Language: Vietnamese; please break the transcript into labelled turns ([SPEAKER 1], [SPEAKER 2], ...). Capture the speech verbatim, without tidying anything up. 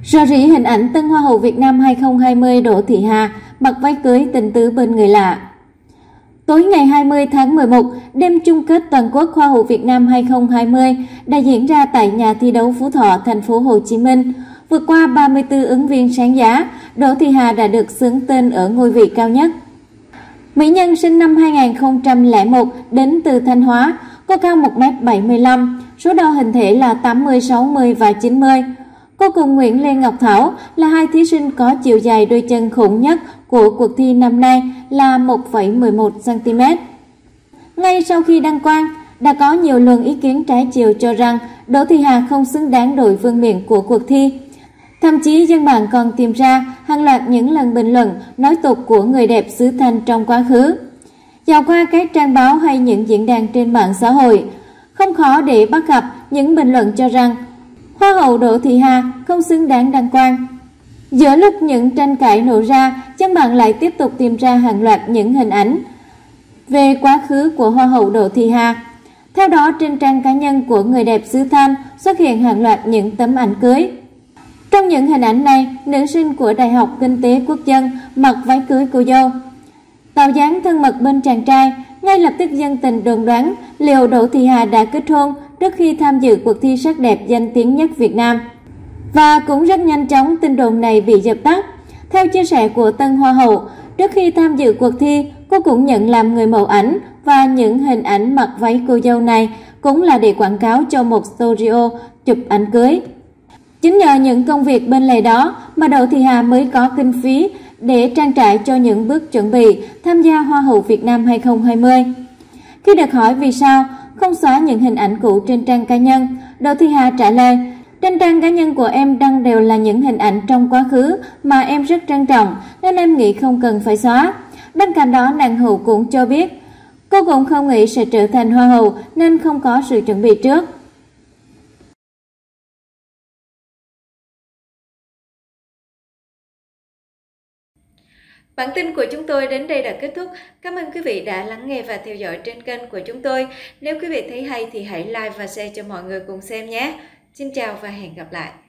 [SPEAKER 1] Rò rỉ hình ảnh tân Hoa hậu Việt Nam hai không hai không Đỗ Thị Hà mặc váy cưới tình tứ bên người lạ. Tối ngày hai mươi tháng mười một, đêm chung kết toàn quốc Hoa hậu Việt Nam hai không hai không đã diễn ra tại nhà thi đấu Phú Thọ, thành phố Hồ Chí Minh. Vượt qua ba mươi tư ứng viên sáng giá, Đỗ Thị Hà đã được xướng tên ở ngôi vị cao nhất. Mỹ nhân sinh năm hai nghìn không trăm lẻ một đến từ Thanh Hóa, cô cao một mét bảy mươi lăm, số đo hình thể là tám mươi, sáu mươi và chín mươi. Cô cùng Nguyễn Lê Ngọc Thảo là hai thí sinh có chiều dài đôi chân khủng nhất của cuộc thi năm nay là một phẩy mười một xăng ti mét. Ngay sau khi đăng quang, đã có nhiều luồng ý kiến trái chiều cho rằng Đỗ Thị Hà không xứng đáng đội vương miện của cuộc thi. Thậm chí dân mạng còn tìm ra hàng loạt những lần bình luận nói tục của người đẹp xứ Thanh trong quá khứ. Dạo qua các trang báo hay những diễn đàn trên mạng xã hội, không khó để bắt gặp những bình luận cho rằng Hoa hậu Đỗ Thị Hà không xứng đáng đăng quang. Giữa lúc những tranh cãi nổ ra, dân mạng lại tiếp tục tìm ra hàng loạt những hình ảnh về quá khứ của Hoa hậu Đỗ Thị Hà. Theo đó, trên trang cá nhân của người đẹp xứ Thanh xuất hiện hàng loạt những tấm ảnh cưới. Trong những hình ảnh này, nữ sinh của Đại học Kinh tế Quốc dân mặc váy cưới cô dâu, tạo dáng thân mật bên chàng trai. Ngay lập tức dân tình đồn đoán liệu Đỗ Thị Hà đã kết hôn trước khi tham dự cuộc thi sắc đẹp danh tiếng nhất Việt Nam. Và cũng rất nhanh chóng tin đồn này bị dập tắt. Theo chia sẻ của tân Hoa hậu, trước khi tham dự cuộc thi, cô cũng nhận làm người mẫu ảnh và những hình ảnh mặc váy cô dâu này cũng là để quảng cáo cho một studio chụp ảnh cưới. Chính nhờ những công việc bên lề đó mà Đỗ Thị Hà mới có kinh phí để trang trải cho những bước chuẩn bị tham gia Hoa hậu Việt Nam hai không hai không. Khi được hỏi vì sao không xóa những hình ảnh cũ trên trang cá nhân, Đỗ Thị Hà trả lời: "Trên trang cá nhân của em đăng đều là những hình ảnh trong quá khứ mà em rất trân trọng, nên em nghĩ không cần phải xóa." Bên cạnh đó, nàng hậu cũng cho biết cô cũng không nghĩ sẽ trở thành Hoa hậu nên không có sự chuẩn bị trước.
[SPEAKER 2] Bản tin của chúng tôi đến đây đã kết thúc. Cảm ơn quý vị đã lắng nghe và theo dõi trên kênh của chúng tôi. Nếu quý vị thấy hay thì hãy like và share cho mọi người cùng xem nhé. Xin chào và hẹn gặp lại.